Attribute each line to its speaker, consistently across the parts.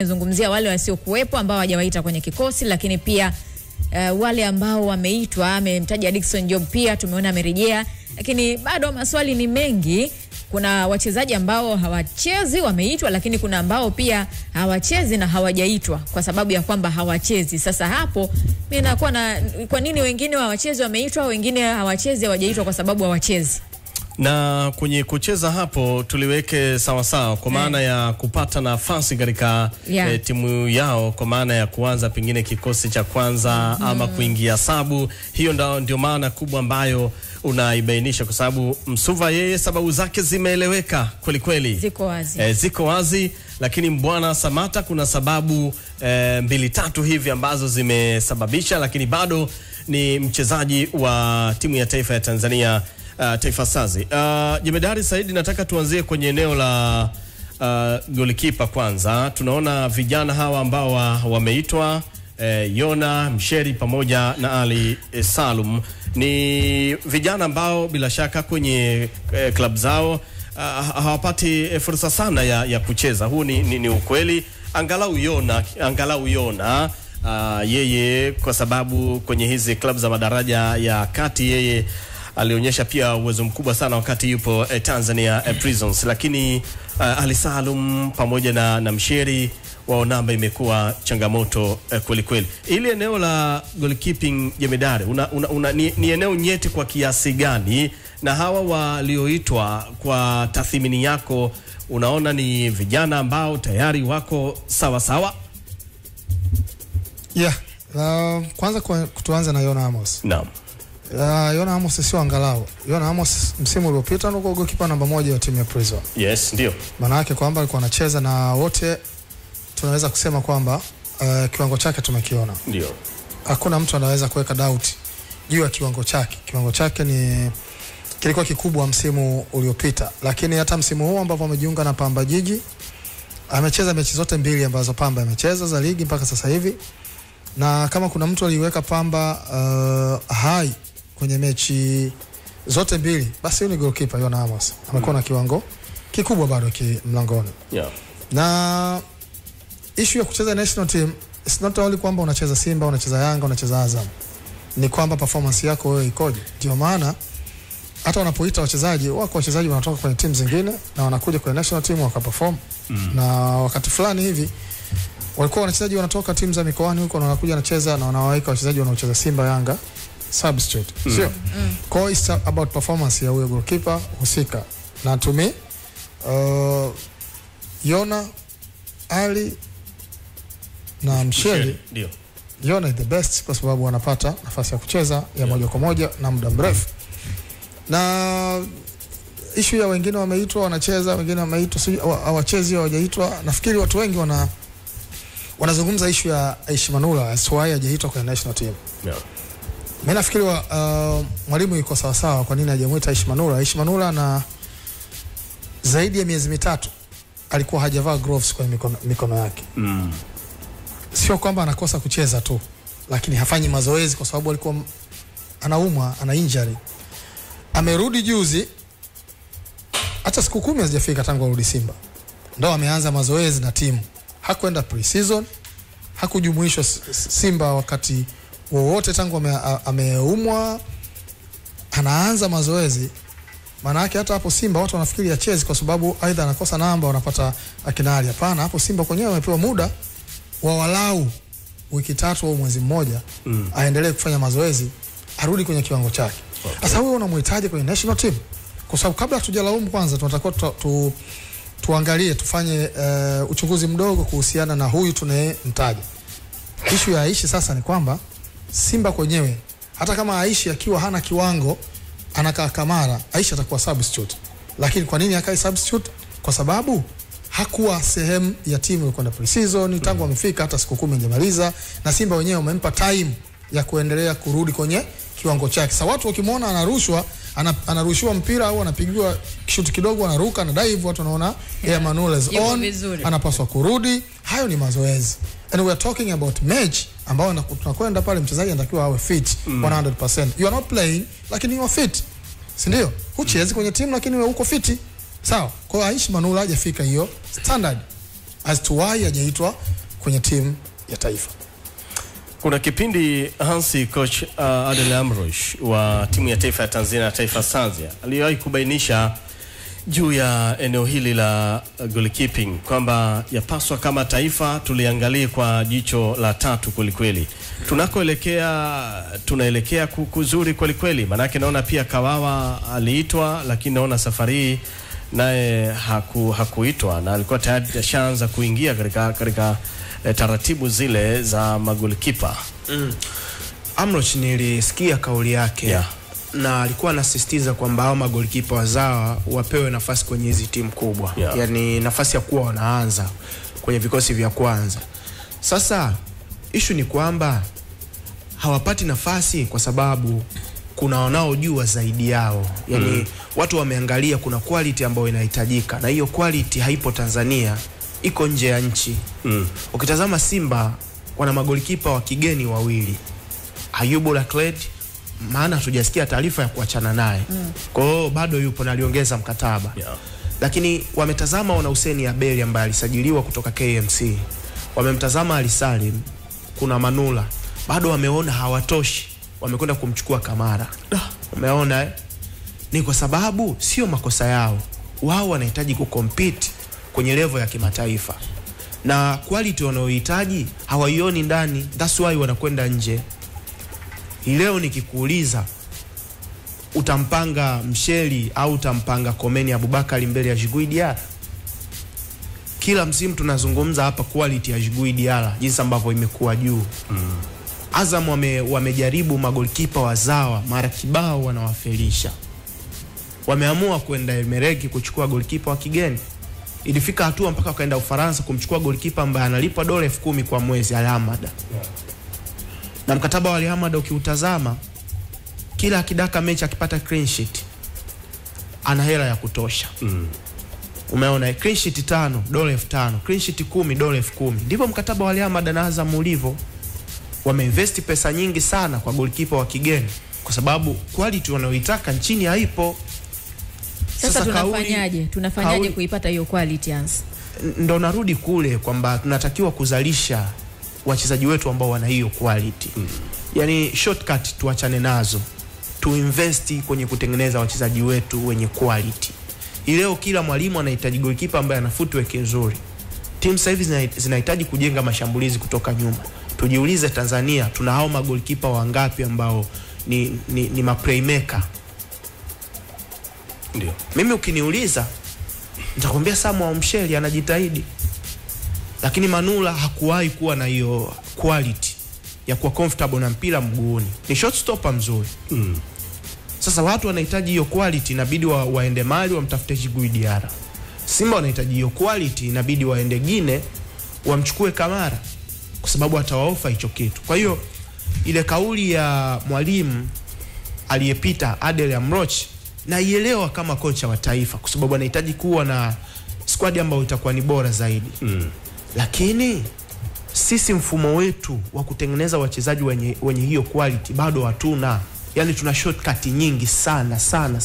Speaker 1: Zungumzia wale wasiokuwepo ambao hawajawaita kwenye kikosi, lakini pia wale ambao wameitwa. Amemtaja Dickson Job, pia tumeona amerejea, lakini bado maswali ni mengi. Kuna wachezaji ambao hawachezi wameitwa, lakini kuna ambao pia hawachezi na hawajaitwa kwa sababu ya kwamba hawachezi. Sasa hapo mimi nakuwa na kwa nini wengine hawachezi wameitwa, wengine hawachezi hawajaitwa kwa sababu hawachezi?
Speaker 2: Na kwenye kucheza hapo tuliweke sawa sawa kwa maana ya kupata nafasi katika timu yao, kwa maana ya kuanza pengine kikosi cha kwanza ama kuingia sabu. Hiyo ndio maana kubwa ambayo unaibainisha, kwa sababu Msuva yeye sababu zake zimeeleweka kweli kweli. Ziko wazi, lakini Mbwana Samata kuna sababu 2-3 hivi ambazo zimesababisha, lakini bado ni mchezaji wa timu ya taifa ya Tanzania, Taifa Stars. Jemedari Saidi, nataka tuanzie kwenye eneo la goalkeeper kwanza. Tunaona vijana hawa ambao wameitwa, Yona Msheri pamoja na Ali Salum, ni vijana ambao bila shaka kwenye club zao hawapati fursa sana ya kucheza. Huu ni ukweli. Angalau Yona yeye, kwa sababu kwenye hizi club za madaraja ya kati yeye alionyesha pia uwezo mkubwa sana wakati yupo Tanzania Prisons, lakini Ali Salum pamoja na Msheri wao namba imekuwa changamoto kweli kweli. Ile eneo la goalkeeping, Jemedari, ni eneo nyeti kwa kiasi gani? Na hawa walioitwa kwa tathmini yako, unaona ni vijana ambao tayari wako sawa sawa?
Speaker 3: Kwanza kutuanza na Yona Amos.
Speaker 2: Naam.
Speaker 3: Yona Amos sio angalau. Yona Amos msimu uliopita ndo goalkeeper namba 1 ya timu ya Prison.
Speaker 2: Yes, ndio.
Speaker 3: Maana yake kwamba alikuwa anacheza na wote, tunaweza kusema kwamba kiwango chake tumekiona.
Speaker 2: Ndio.
Speaker 3: Hakuna mtu anaweza kuweka doubt juu ya kiwango chake. Kiwango chake kilikuwa kikubwa msimu uliopita, lakini hata msimu huu ambapo amejiunga na Pamba Jiji amecheza mechi zote 2 ambazo Pamba amecheza za ligi mpaka sasa hivi. Na kama kuna mtu aliweka Pamba hai kwenye mechi zote 2, basi ni goalkeeper Yona Amos. Amekuwa na kiwango kikubwa bado mlangoni. Na issue ya kucheza national team, it's not only kwamba unacheza Simba, unacheza Yanga, unacheza Azam. Ni kwamba performance yako wewe ikoje. Ndio maana hata wanapoita wachezaji, wako wachezaji wanatoka kwenye timu zingine na wanakuja kwenye national team wakaperform. Na wakati fulani hivi walikuwa wachezaji wanatoka timu za mikoani huko na wanakuja wanacheza, na wanawaika wachezaji wanaocheza Simba, Yanga substitute. Sio? Kwa hiyo it's about performance ya huyo goalkeeper husika. Na to me Yona, Ali na Msheri,
Speaker 2: ndio.
Speaker 3: Yona is the best kwa sababu wanapata nafasi ya kucheza ya moja kwa moja na muda mrefu. Na issue ya wengine wameitwa wanacheza, wengine wameitwa hawachezi, hawajaitwa. Nafikiri watu wengi wanazungumza issue ya Aishi Manula, why hajaitwa kwenye national team. Mimi nafikiri mwalimu yuko sawa sawa kwa nini hajamuita Aishi Manula. Aishi Manula na zaidi ya miezi 3 alikuwa hajavaa gloves kwenye mikono yake. Sio kwamba anakosa kucheza tu, lakini hafanyi mazoezi kwa sababu alikuwa anaumwa, ana injury. Amerudi juzi, hata siku 10 hazijafika tangu arudi Simba, ndio ameanza mazoezi na timu. Hakwenda pre-season, hakujumuishwa Simba wakati wowote tangu ameumwa. Anaanza mazoezi. Maana yake hata hapo Simba watu wanafikiri acheze kwa sababu aidha anakosa namba wanapata akinali. Hapana, hapo Simba kwenyewe wamepewa muda wa walau wiki 3 au mwezi mmoja aendelee kufanya mazoezi, arudi kwenye kiwango chake. Sasa wewe unamhitaji kwenye national team? Kwa sababu kabla tujalaumu, kwanza tunatakiwa tuangalie, tufanye uchunguzi mdogo kuhusiana na huyu tunayemtaja. Issue ya Aishi sasa ni kwamba Simba kwenyewe, hata kama Aishi akiwa hana kiwango, anakaa Kamara, Aishi atakuwa substitute. Lakini kwa nini akai substitute? Kwa sababu hakuwa sehemu ya timu kwenda pre-season, tangu amefika hata siku 10 hajamaliza, na Simba wenyewe wamempa time ya kuendelea kurudi kwenye kiwango chake. Sasa watu wakimwona anarushiwa mpira au anapigiwa shoot kidogo, anaruka na dive, watu wanaona Manula is on, anapaswa kurudi. Hayo ni mazoezi. And we are talking about match ambao tunakwenda pale, mchezaji anatakiwa awe fit 100%. You are not playing lakini you are fit. Si ndio? Huchezi kwenye timu lakini wewe uko fit. Sawa. Kwa hiyo Aishi Manula hajafika hiyo standard. as to why hajaitwa kwenye timu ya taifa.
Speaker 2: Kuna kipindi Hansi coach Adel Amrouche wa timu ya taifa ya Tanzania, Taifa Stars, aliwahi kubainisha juu ya eneo hili la goalkeeping kwamba yapaswa kama taifa tuliangalie kwa jicho la tatu kweli. Tunaelekea kuzuri kweli. Manake naona pia Kawawa aliitwa, lakini naona safari naye hakuitwa na alikuwa tayari ashaanza kuingia katika taratibu zile za magolikipa.
Speaker 4: Amrouche nilisikia kauli yake, na alikuwa anasisitiza kwamba hao magolikipa wazawa wapewe nafasi kwenye hizi timu kubwa. Yani nafasi ya kuwa wanaanza kwenye vikosi vya kwanza. Sasa issue ni kwamba hawapati nafasi kwa sababu kuna wanaojua zaidi yao. Yani watu wameangalia kuna quality ambayo inahitajika, na hiyo quality haipo Tanzania, iko nje ya nchi. Ukitazama Simba wana magolikipa wa kigeni wawili, Ayubu Lakled, maana hatujasikia taarifa ya kuachana naye. Kwa hiyo bado yupo na aliongeza mkataba. Lakini wametazama wana Hussein Abeli ambaye alisajiliwa kutoka KMC. Wamemtazama Ali Salim, kuna Manula. Bado wameona hawatoshi, wamekwenda kumchukua Kamara. Umeona ni kwa sababu sio makosa yao. Wao wanahitaji kucompete kwenye level ya kimataifa. Na quality wanayohitaji hawaioni ndani. That's why wanakwenda nje. Leo nikikuuliza utampanga Msheli au utampanga Komeni Abubakari mbele ya Djigui Diarra? Kila msimu tunazungumza hapa quality ya Djigui Diarra jinsi ambavyo imekuwa juu. Azam wamejaribu magolikipa wazawa mara kibao wanawafelisha. Wameamua kwenda Emereki kuchukua golikipa wa kigeni. Ilifika hatua mpaka wakaenda Ufaransa kumchukua golikipa ambaye analipwa dola 10,000 kwa mwezi, Al Hamada. Na mkataba wa Al Hamada ukiutazama, kila akidaka mechi akipata clean sheet ana hela ya kutosha. Umeona clean sheet 5 dola 5,000, clean sheet 10 dola 10,000. Ndivyo mkataba wa Al Hamada na Azam ulivyo. Wameinvest pesa nyingi sana kwa golikipa wa kigeni kwa sababu quality wanayoitaka nchini haipo.
Speaker 1: Sasa tunafanyaje kuipata hiyo quality Hans?
Speaker 4: Ndo narudi kule kwamba tunatakiwa kuzalisha wachezaji wetu ambao wana hiyo quality. Yani shortcut tuachane nazo. Tuinvesti kwenye kutengeneza wachezaji wetu wenye quality. Leo kila mwalimu anahitaji goalkeeper ambaye ana footwork nzuri. Timu sasa hivi zinahitaji kujenga mashambulizi kutoka nyuma. Tujiulize Tanzania tuna hao magolikipa wangapi ambao ni ma playmaker?
Speaker 2: Ndio.
Speaker 4: Mimi ukiniuliza nitakwambia Samuel Msheli anajitahidi. Lakini Manula hakuwahi kuwa na hiyo quality ya kuwa comfortable na mpira mguuni. Ni shot stopper mzuri. Sasa watu wanahitaji hiyo quality, inabidi waende Mali wamtafute Djigui Diarra. Simba wanahitaji hiyo quality, inabidi waende Gine wamchukue Kamara kwa sababu atawaofa hicho kitu. Kwa hiyo ile kauli ya mwalimu aliyepita Adel Amrouche na ielewa kama kocha wa taifa kwa sababu anahitaji kuwa na squad ambayo itakuwa ni bora zaidi. Lakini sisi mfumo wetu wa kutengeneza wachezaji wenye hiyo quality bado hatuna. Yani tuna shortcut nyingi sana.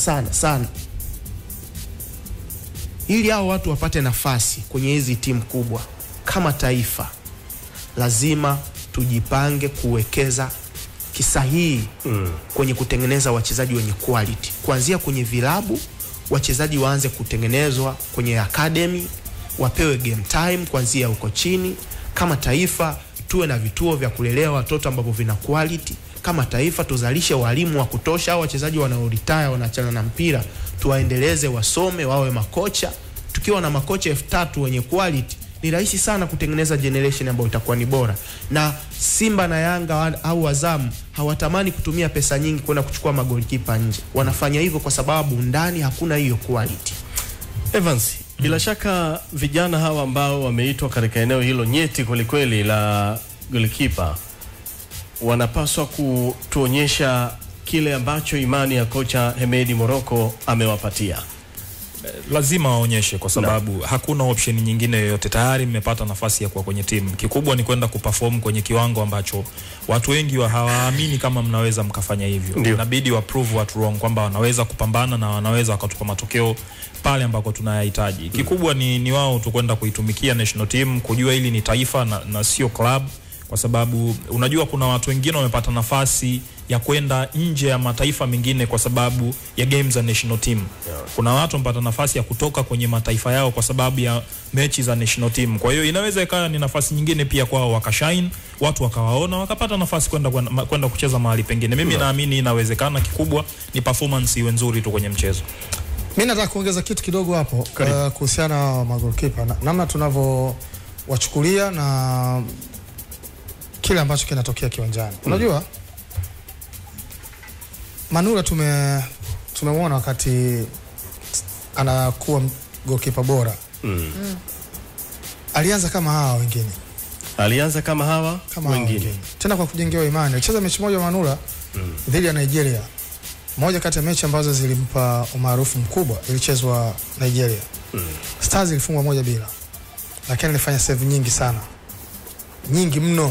Speaker 4: Ili hao watu wapate nafasi kwenye hizi timu kubwa kama taifa, lazima tujipange kuwekeza kisahihi kwenye kutengeneza wachezaji wenye quality. Kuanzia kwenye vilabu, wachezaji waanze kutengenezwa kwenye academy, wapewe game time kuanzia huko chini. Kama taifa tuwe na vituo vya kulelea watoto ambao vina quality. Kama taifa tuzalishe walimu wa kutosha, au wachezaji wanaoretire wanachana na mpira tuwaendeleze wasome wawe makocha. Tukiwa na makocha 3,000 wenye quality, ni rahisi sana kutengeneza generation ambayo itakuwa ni bora. Na Simba na Yanga au Azam hawatamani kutumia pesa nyingi kwenda kuchukua magolikipa nje. Wanafanya hivyo kwa sababu ndani hakuna hiyo quality.
Speaker 2: Evans, bila shaka vijana hawa ambao wameitwa katika eneo hilo nyeti kweli la golikipa wanapaswa kutuonyesha kile ambacho imani ya kocha Hemedi Morocco amewapatia.
Speaker 5: lazima waonyeshe kwa sababu hakuna option nyingine yoyote. Tayari mmepata nafasi ya kuwa kwenye timu. Kikubwa ni kwenda kuperform kwenye kiwango ambacho watu wengi hawaamini kama mnaweza mkafanya hivyo. Inabidi wa prove watu wrong kwamba wanaweza kupambana na wanaweza wakatupa matokeo pale ambako tunayahitaji. Kikubwa ni wao tu kwenda kuitumikia national team, kujua hili ni taifa na sio club, kwa sababu unajua kuna watu wengine wamepata nafasi ya kwenda nje ya mataifa mengine kwa sababu ya games za national team. Kuna watu wamepata nafasi ya kutoka kwenye mataifa yao kwa sababu ya mechi za national team. Kwa hiyo inaweza ikawa ni nafasi nyingine pia kwao wakashine, watu wakawaona, wakapata nafasi kwenda kucheza mahali pengine. Mimi naamini inawezekana. Kikubwa ni performance iwe nzuri tu kwenye mchezo.
Speaker 3: Mimi nataka kuongeza kitu kidogo hapo kuhusiana na magolikipa, namna tunavyo wachukulia na kile ambacho kinatokea kiwanjani. Unajua Manula tumemwona wakati anakuwa goalkeeper bora. Alianza kama hawa wengine. Tena kwa kujengewa imani. Alicheza mechi moja Manula dhidi ya Nigeria. Moja kati ya mechi ambazo zilimpa umaarufu mkubwa, ilichezwa Nigeria. Stars ilifungwa 1-0. Lakini alifanya save nyingi sana. Nyingi mno.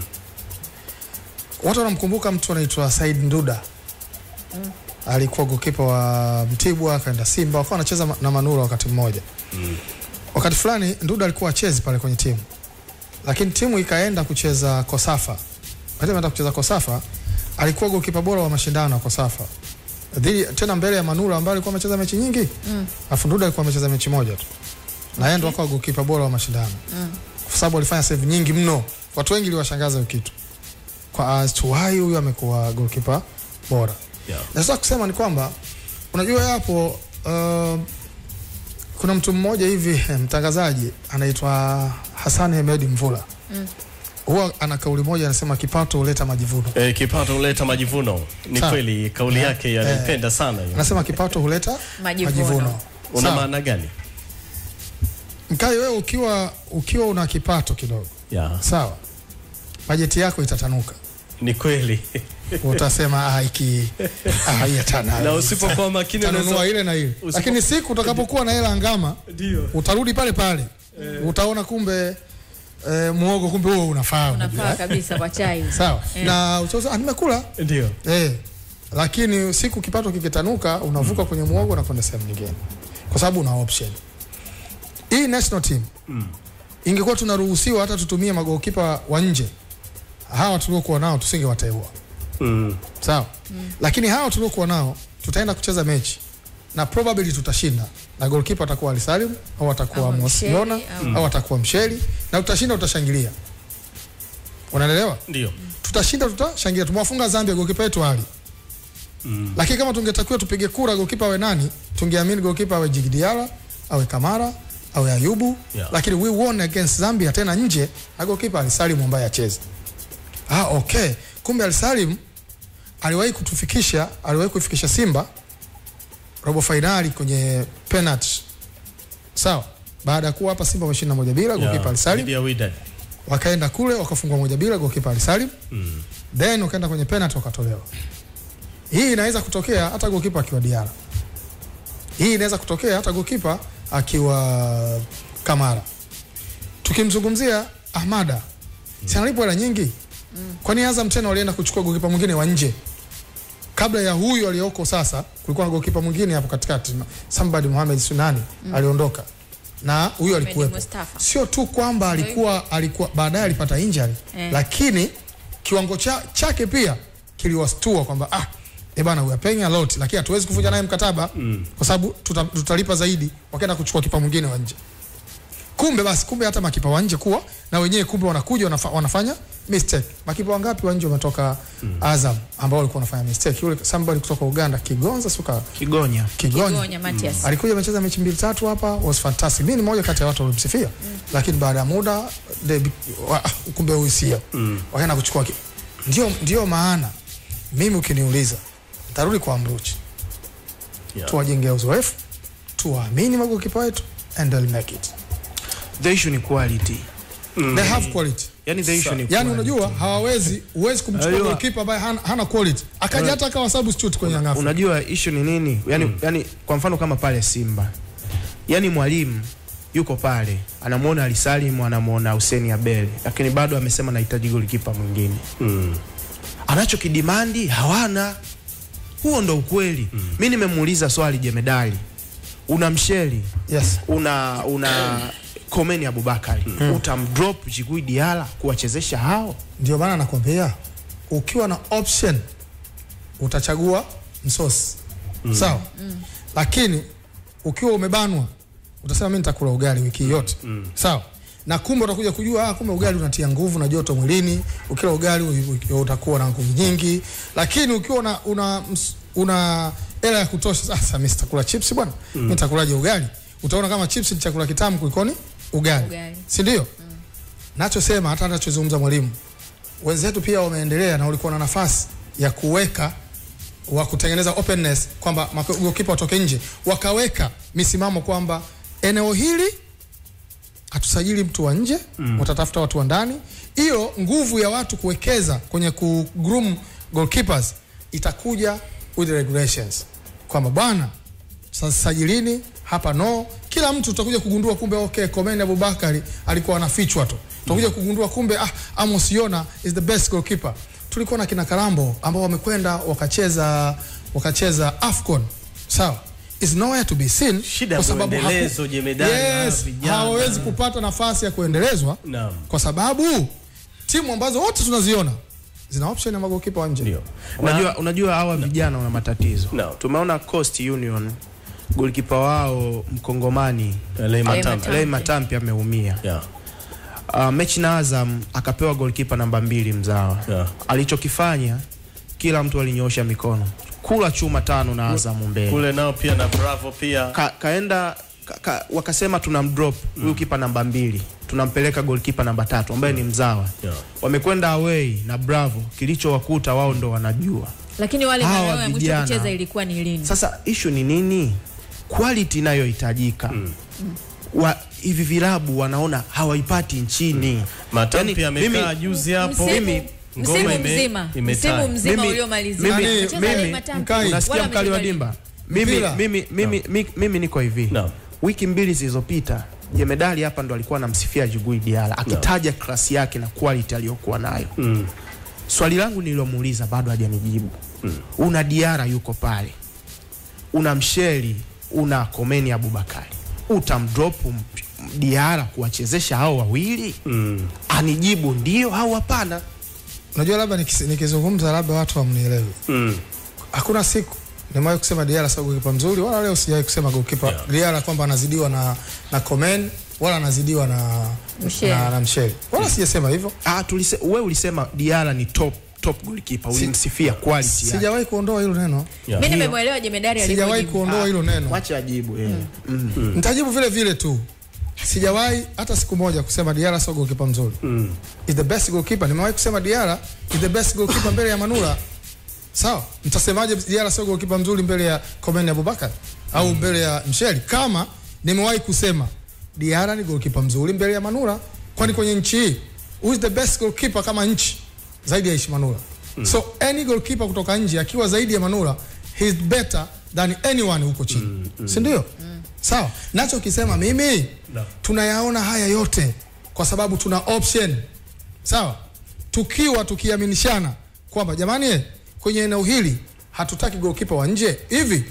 Speaker 3: Watu wanamkumbuka mtu anaitwa Said Nduda. Alikuwa goalkeeper wa Mtibwa, akaenda Simba, wakawa wanacheza na Manula wakati mmoja. Wakati fulani Nduda alikuwa achezi pale kwenye timu. Lakini timu ikaenda kucheza Kosafa. Baada ya kucheza Kosafa, alikuwa goalkeeper bora wa mashindano ya Kosafa. Tena mbele ya Manula ambaye alikuwa amecheza mechi nyingi. Alafu Nduda alikuwa amecheza mechi moja tu. Na yeye ndo akawa goalkeeper bora wa mashindano. Kwa sababu alifanya save nyingi mno. Watu wengi waliwashangaza hiyo kitu. Kwa as to why huyu amekuwa goalkeeper bora. Na sasa kusema ni kwamba unajua hapo kuna mtu mmoja hivi mtangazaji anaitwa Hassan Hemedi Mvula. Huwa ana kauli moja anasema kipato huleta majivuno.
Speaker 2: Kipato huleta majivuno. Ni kweli kauli yake yanipenda sana hiyo.
Speaker 3: Anasema kipato huleta majivuno.
Speaker 2: Una maana gani?
Speaker 3: Mkai wewe ukiwa una kipato kidogo. Sawa. Bajeti yako itatanuka.
Speaker 2: Ni kweli.
Speaker 3: Utasema tana.
Speaker 2: Na usipokuwa makini
Speaker 3: unanunua ile na ile. Lakini siku utakapokuwa na hela angama, utarudi pale pale. Utaona kumbe muogo kumbe huo unafaa
Speaker 1: kabisa kwa chai.
Speaker 3: Sawa. Na utaona nimekula.
Speaker 2: Ndio.
Speaker 3: Lakini siku kipato kikitanuka unavuka kwenye muogo na kwenda sehemu nyingine. Kwa sababu una option. Hii national team. Ingekuwa tunaruhusiwa hata tutumie magolikipa wa nje. Hawa tuliokuwa nao tusingewateua. Sawa. Lakini hawa tuliokuwa nao tutaenda kucheza mechi na probably tutashinda. Na goalkeeper atakuwa Ali Salim au atakuwa Mosiona au atakuwa Msheli, na utashinda utashangilia. Unaelewa?
Speaker 2: Ndio.
Speaker 3: Tutashinda tutashangilia. Tumewafunga Zambia goalkeeper wetu Ali. Lakini kama tungetakiwa tupige kura goalkeeper awe nani, tungeamini goalkeeper awe Djigui Diarra, awe Kamara, awe Ayubu. Lakini we won against Zambia tena nje na goalkeeper Ali Salim ambaye acheza. Okay. Kumbe Ali Salim aliwahi kufikisha Simba robo finali kwenye penalty. Sawa. Baada ya kuwa hapa Simba wameshinda 1-0 goalkeeper Ali Salim. Wakaenda kule wakafungwa 1-0 goalkeeper Ali Salim. Then wakaenda kwenye penalty wakatolewa. Hii inaweza kutokea hata goalkeeper akiwa Diarra. Hii inaweza kutokea hata goalkeeper akiwa Kamara. Tukimzungumzia Ahmada, si analipwa hela nyingi? Kwani Azam tena walienda kuchukua goalkeeper mwingine wa nje? Kabla ya huyu aliyoko sasa kulikuwa na goalkeeper mwingine hapo katikati, somebody Mohamed Sunani aliondoka. Na huyu alikuwepo. Sio tu kwamba alikuwa baadaye alipata injury, lakini kiwango chake pia kiliwastua kwamba bana we are paying a lot, lakini hatuwezi kuvunja naye mkataba kwa sababu tutalipa zaidi. Wakaenda kuchukua kipa mwingine wa nje. Kumbe hata makipa wa nje kuwa na wenyewe kumbe wanakuja wanafanya mistake. Makipa wangapi wa nje wametoka Azam ambao walikuwa wanafanya mistake? Yule somebody kutoka Uganda Kigonya
Speaker 1: Matias.
Speaker 3: Alikuja amecheza mechi 2-3 hapa, was fantastic. Mimi ni mmoja kati ya watu walimsifia. Lakini baada ya muda kumbe uisia. Wakaenda kuchukua ndio maana mimi ukiniuliza nitarudi kwa Amruchi. Tuwajenge uzoefu, tuwaamini magolikipa wetu and they'll make it.
Speaker 4: The issue ni quality.
Speaker 3: They have quality.
Speaker 4: Yani the issue ni quality.
Speaker 3: Yani unajua huwezi kumchukua goalkeeper ambaye hana quality. Akaja hata akawa substitute kwenye Yanga.
Speaker 4: Unajua issue ni nini? Yani kwa mfano kama pale Simba. Yani mwalimu yuko pale, anamuona Ali Salim, anamuona Hussein Abel, lakini bado amesema nahitaji golikipa mwingine. Anachokidimandi hawana. Huo ndo ukweli. Mimi nimemuuliza swali Jemedali. Una Msheli,
Speaker 3: yes,
Speaker 4: una Komeni Abubakari, utamdrop Djigui Diarra kuwachezesha hao?
Speaker 3: Ndio maana nakwambia ukiwa na option utachagua Msosi. Sawa? Lakini ukiwa umebanwa utasema mimi nitakula ugali wiki yote. Sawa? Na kumbe utakuja kujua kumbe ugali unatia nguvu na joto mwilini, ukila ugali utakuwa na nguvu nyingi. Lakini ukiwa una hela ya kutosha, sasa mimi sitakula chips bwana, mimi nitakulaje ugali? Utaona kama chips ni chakula kitamu kuliko ugali. Si ndio? Nachosema hata anachozungumza mwalimu, wenzetu pia wameendelea na walikuwa na nafasi ya kuweka wa kutengeneza openness kwamba goalkeeper watoke nje, wakaweka misimamo kwamba eneo hili hatusajili mtu wa nje, watatafuta watu wa ndani. Hiyo nguvu ya watu kuwekeza kwenye kugroom goalkeepers itakuja with the regulations kwamba bwana sajilini hapa no. Kila mtu utakuja kugundua kumbe okay, Komeni Abubakari alikuwa anafichwa tu. Utakuja kugundua kumbe Amos Yona is the best goalkeeper. Tulikuwa na kina Karambo ambao wamekwenda wakacheza AFCON. Sawa? Is nowhere to be seen
Speaker 2: kwa sababu
Speaker 3: hawawezi kupata nafasi ya kuendelezwa. Kwa sababu timu ambazo wote tunaziona zina option ya magoalkeeper wa nje.
Speaker 4: Unajua hawa vijana wana matatizo. Tumeona Coast Union goalkeeper wao Mkongomani Lei Matampi ameumia. Mechi na Azam akapewa goalkeeper namba 2 mzawa. Alichokifanya kila mtu alinyoosha mikono. Kula chuma 5 na Azam mbele.
Speaker 2: Kule nao pia na Bravo pia.
Speaker 4: Kaenda wakasema tunamdrop huyu kipa namba 2. Tunampeleka goalkeeper namba 3 ambaye ni mzawa. Wamekwenda away na Bravo, kilichowakuta wao ndo wanajua.
Speaker 1: Lakini wale maneno ya mwisho kucheza ilikuwa ni lini?
Speaker 4: Sasa issue ni nini? Quality inayohitajika. Hivi vilabu wanaona hawaipati nchini.
Speaker 2: Matampi amekaa juzi hapo.
Speaker 1: Msimu mzima uliomalizika.
Speaker 4: Unasikia mkali wa dimba. Mimi niko hivi. Wiki 2 zilizopita Jemedali hapa ndo alikuwa anamsifia Djigui Diarra akitaja klasi yake na quality aliyokuwa nayo. Swali langu nililomuuliza bado hajanijibu. Una Diarra yuko pale, una Msheli, una Komeni Abubakari, utamdrop Diarra kuwachezesha hao wawili? Anijibu ndio au hapana.
Speaker 3: Unajua labda nikizungumza labda watu wamnielewe. Hakuna siku nimewahi kusema Diarra sio goalkeeper mzuri, wala leo sijawahi kusema goalkeeper Diarra kwamba anazidiwa na Komeni wala anazidiwa na Msheli. Wala sijasema hivyo.
Speaker 4: Wewe ulisema Diarra ni top goalkeeper, ulimsifia quality yake.
Speaker 3: Sijawahi kuondoa hilo neno.
Speaker 1: Mimi nimemuelewa Jemedari alivyojibu.
Speaker 3: Sijawahi kuondoa hilo neno.
Speaker 4: Acha ajibu
Speaker 3: Nitajibu vile tu. Sijawahi hata siku moja kusema Diarra sio goalkeeper mzuri. Is the best goalkeeper. Nimewahi kusema Diarra is the best goalkeeper mbele ya Manula. Sawa? Mtasemaje Diarra sio goalkeeper mzuri mbele ya Komeni Abubakari au mbele ya Msheli? Kama nimewahi kusema Diarra ni goalkeeper mzuri mbele ya Manula, kwani kwenye nchi hii who is the best goalkeeper kama nchi zaidi ya Manula? So any goalkeeper kutoka nje akiwa zaidi ya Manula, he is better than anyone huko chini. Si ndio? Sawa? Nacho kisema mimi tunayaona haya yote kwa sababu tuna option. Sawa? Tukiaminishana kwamba jamani kwenye eneo hili hatutaki goalkeeper wa nje. Hivi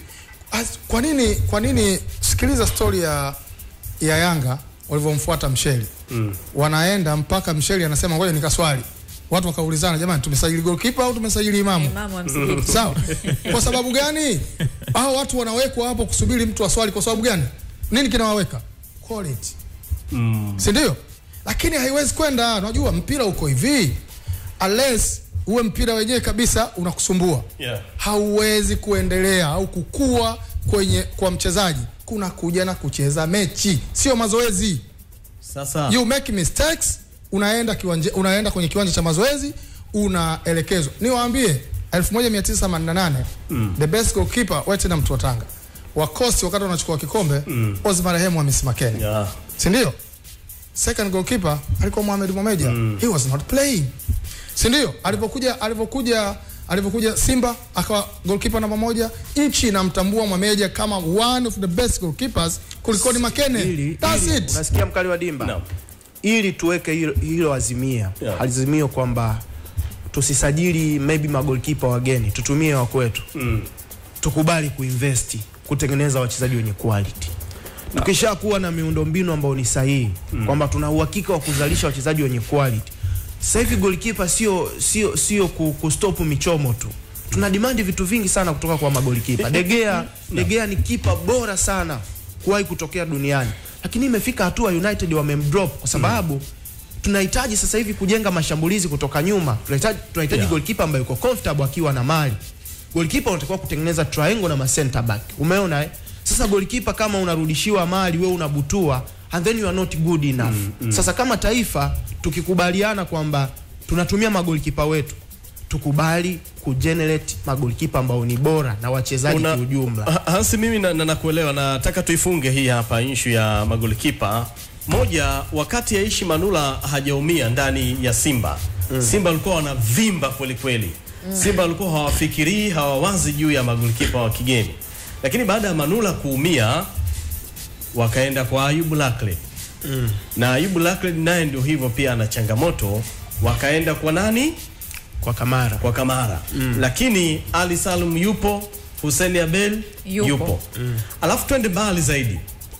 Speaker 3: kwa nini sikiliza story ya Yanga walivyomfuata Msheli. Wanaenda mpaka Msheli anasema ngoja nikaswali. Watu wakaulizana jamani tumesajili goalkeeper au tumesajili imamu? Sawa? Kwa sababu gani? Hao watu wanawekwa hapo kusubiri mtu aswali kwa sababu gani? Nini kinawaweka? Quality. Si ndio? Lakini haiwezi kwenda, unajua mpira uko hivi. Unless uwe mpira wenyewe kabisa unakusumbua. Hauwezi kuendelea au kukua kwa mchezaji. Kuna kuja na kucheza mechi, sio mazoezi.
Speaker 2: Sasa
Speaker 3: you make mistakes, unaenda kwenye kiwanja cha mazoezi, unaelekezwa. Niwaambie 1988 the best goalkeeper wote na mtu wa Tanga. Wakosi wakati wanachukua kikombe Osman Rahemu wa Miss Makeni. Si ndio? Second goalkeeper alikuwa Mohamed Momeja. He was not playing. Si ndio? Alipokuja alipokuja Simba akawa goalkeeper namba 1. Nchi inamtambua Mwameja kama one of the best goalkeepers kuliko ni Makene. That's it.
Speaker 4: Unasikia mkali wa Dimba? No. Ili tuweke hilo azimio kwamba tusisajili maybe magolikipa wageni, tutumie wa kwetu. Tukubali kuinvesti kutengeneza wachezaji wenye quality. Tukisha kuwa na miundombinu ambayo ni sahihi, kwamba tuna uhakika wa kuzalisha wachezaji wenye quality. Sasa hivi goalkeeper sio kustop michomo tu. Tuna demand vitu vingi sana kutoka kwa magolikipa. De Gea ni kipa bora sana kuwahi kutokea duniani. Lakini imefika hatua United wamemdrop kwa sababu tunahitaji sasa hivi kujenga mashambulizi kutoka nyuma. Tunahitaji goalkeeper ambaye yuko comfortable akiwa na mali. Goalkeeper unatakiwa kutengeneza triangle na center back. Umeona Sasa goalkeeper kama unarudishiwa mali wewe unabutua and then you are not good enough. Sasa kama taifa tukikubaliana kwamba tunatumia magolikipa wetu, tukubali kugenerate magolikipa ambao ni bora na wachezaji kwa ujumla.
Speaker 2: Hansi, mimi nakuelewa, nataka tuifunge hii hapa issue ya magolikipa. Moja, wakati Aishi Manula hajaumia ndani ya Simba, Simba walikuwa wanavimba kweli kweli. Simba walikuwa hawafikirii, hawawazi juu ya magolikipa wa kigeni. Lakini baada ya Manula kuumia wakaenda kwa Ayubu Lakle. Na Ayubu Lakle naye ndio hivyo pia ana changamoto, wakaenda kwa nani?
Speaker 4: Kwa Kamara.
Speaker 2: Lakini Ali Salum yupo, Hussein Abel yupo. Alafu twende mbali zaidi.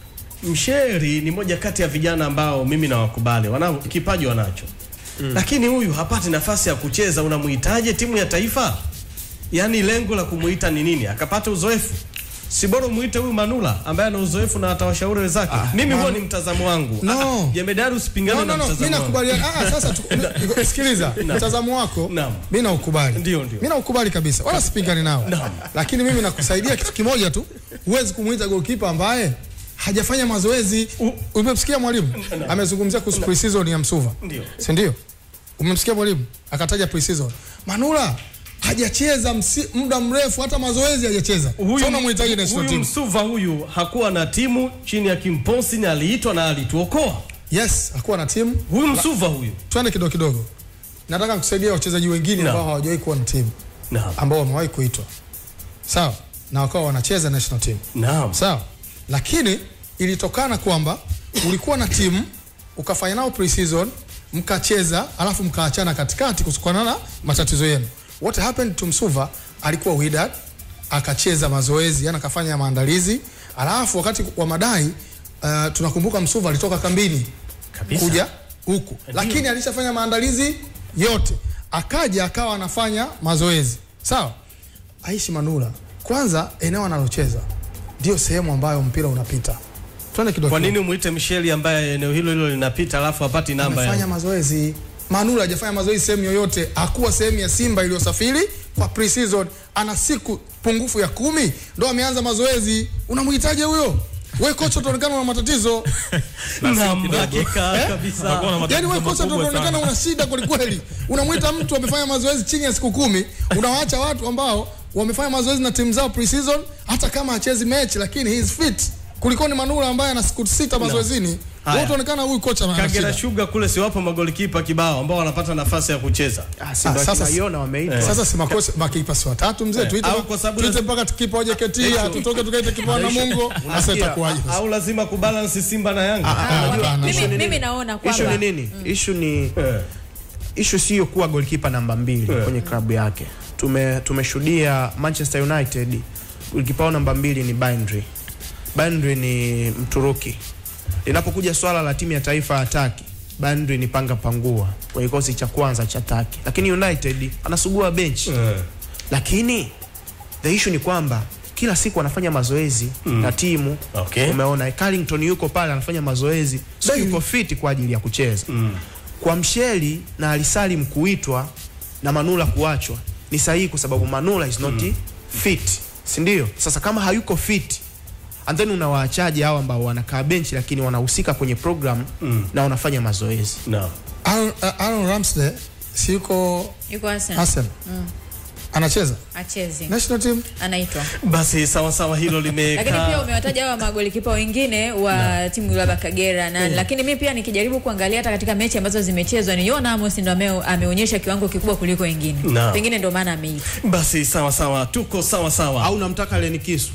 Speaker 2: Msheri ni moja kati ya vijana ambao mimi nawakubali, wana kipaji wanacho. Lakini huyu hapati nafasi ya kucheza, unamuhitaje timu ya taifa? Yaani lengo la kumuita ni nini? Akapata uzoefu. Si bora muite huyu Manula ambaye ana uzoefu na atawashauri wenzake. Mimi huo ni mtazamo wangu. Jemedari usipingane na mtazamo.
Speaker 3: Mimi nakubaliana. Sasa sikiliza, mtazamo wako mimi naukubali. Mimi naukubali kabisa. Wala sipingani nao. Lakini mimi nakusaidia kitu kimoja tu. Huwezi kumuita goalkeeper ambaye hajafanya mazoezi. Umemsikia mwalimu amezungumzia kuhusu pre-season ya Msuva, si ndio? Umemsikia mwalimu akataja pre-season. Manula hajacheza muda mrefu, hata mazoezi hajacheza.
Speaker 2: Huyu Msuva huyu hakuwa na timu chini ya Kimponsi, na aliitwa na alituokoa.
Speaker 3: Yes, hakuwa na timu.
Speaker 2: Huyu Msuva huyu.
Speaker 3: Twende kidogo. Nataka kusaidia wachezaji wengine ambao hawajawahi kuwa na timu. Ambao wamewahi kuitwa. Sawa? Na wakawa wanacheza national team. Sawa? Lakini ilitokana kwamba ulikuwa na timu, ukafanya nao pre-season, mkacheza, alafu mkaachana katikati kutokana na matatizo yenu. What happened to Msuva? Alikuwa Wydad, akacheza mazoezi, yani akafanya maandalizi, alafu wakati wa madai tunakumbuka Msuva alitoka kambini kabisa kuja huku, lakini alishafanya maandalizi yote, akaja akawa anafanya mazoezi. Sawa? Aishi Manula, kwanza eneo analocheza ndio sehemu ambayo mpira unapita. Twende kidogo.
Speaker 2: Kwa nini umuite Micheli ambaye eneo hilo linapita alafu hapati namba
Speaker 3: ya? Anafanya mazoezi. Manula hajafanya mazoezi sehemu yoyote. Hakuwa sehemu ya Simba iliyosafiri kwa pre-season. Ana siku pungufu ya 10 ndio ameanza mazoezi. Unamhitaji huyo? Wewe kocha utaonekana una matatizo.
Speaker 2: Hakika kabisa.
Speaker 3: Yaani wewe kocha utaonekana una shida kweli. Unamuita mtu amefanya mazoezi chini ya siku 10, unawaacha watu ambao wamefanya mazoezi na timu zao pre-season, hata kama hachezi mechi lakini he is fit. Kuliko ni Manula ambaye ana siku 6 mazoezini. Wote wanaonekana huyu kocha ana.
Speaker 2: Kagera Sugar kule si wapo magolikipa kibao ambao wanapata nafasi ya kucheza.
Speaker 3: Sasa siona wameitwa. Sasa si makosa makipa si watatu mzee, tuite mpaka tukipa hoje keti, tutoke tukaite kipa na Mungu, sasa itakuwaje?
Speaker 2: Au lazima kubalance Simba na Yanga?
Speaker 1: Mimi naona kwamba
Speaker 4: issue ni nini? Issue sio kuwa goalkeeper namba 2 kwenye klabu yake. Tumeshuhudia Manchester United goalkeeper namba 2 ni Bandri ni Mturuki. Inapokuja swala la timu ya taifa ataki, Bandri ni panga pangua kwa kikosi cha kwanza cha ataki. Lakini United anasugua bench. Lakini the issue ni kwamba kila siku anafanya mazoezi na timu. Umeona Carrington yuko pale anafanya mazoezi, so yuko fit kwa ajili ya kucheza. Kwa Msheli na Alisalim kuitwa na Manula kuachwa ni sahihi kwa sababu Manula is not fit. Si ndio? Sasa kama hayuko fit, and then unawaachaje hao ambao wanakaa benchi lakini wanahusika kwenye program na wanafanya mazoezi?
Speaker 3: Aaron Ramsdale yuko
Speaker 1: Arsenal.
Speaker 3: Anacheza?
Speaker 1: Achezi.
Speaker 3: National team?
Speaker 1: Anaitwa.
Speaker 2: Basi sawa hilo limekaa.
Speaker 1: Lakini pia umewataja hawa magolikipa wengine wa timu ya Kagera na lakini mimi pia nikijaribu kuangalia hata katika mechi ambazo zimechezwa ni Yona Amos ndio ameonyesha kiwango kikubwa kuliko wengine. Pengine ndio maana ameitwa.
Speaker 2: Basi sawa tuko sawa.
Speaker 4: Au namtaka Leni Kisu?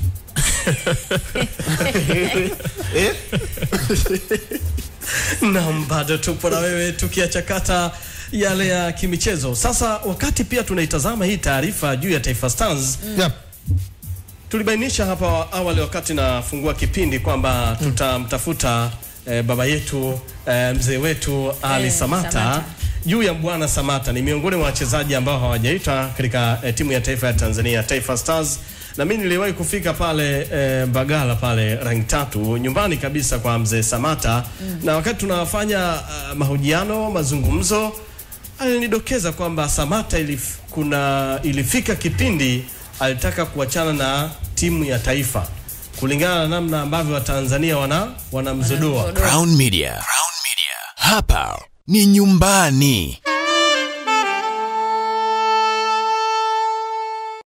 Speaker 2: Na bado tupo na wewe tukiachakata yale ya kimichezo. Sasa wakati pia tunaitazama hii taarifa juu ya Taifa Stars. Tulibainisha hapa awali wakati nafungua kipindi kwamba tutamtafuta baba yetu mzee wetu Ali Samata. Juu ya Bwana Samata ni miongoni mwa wachezaji ambao hawajaitwa katika timu ya taifa ya Tanzania Taifa Stars. Na mimi niliwahi kufika pale Mbagala pale rank 3 nyumbani kabisa kwa mzee Samata na wakati tunafanya mahojiano mazungumzo alinidokeza kwamba Samata ilifika kipindi alitaka kuachana na timu ya taifa kulingana na namna ambavyo Watanzania wanamzodoa.
Speaker 6: Crown Media. Hapa ni nyumbani.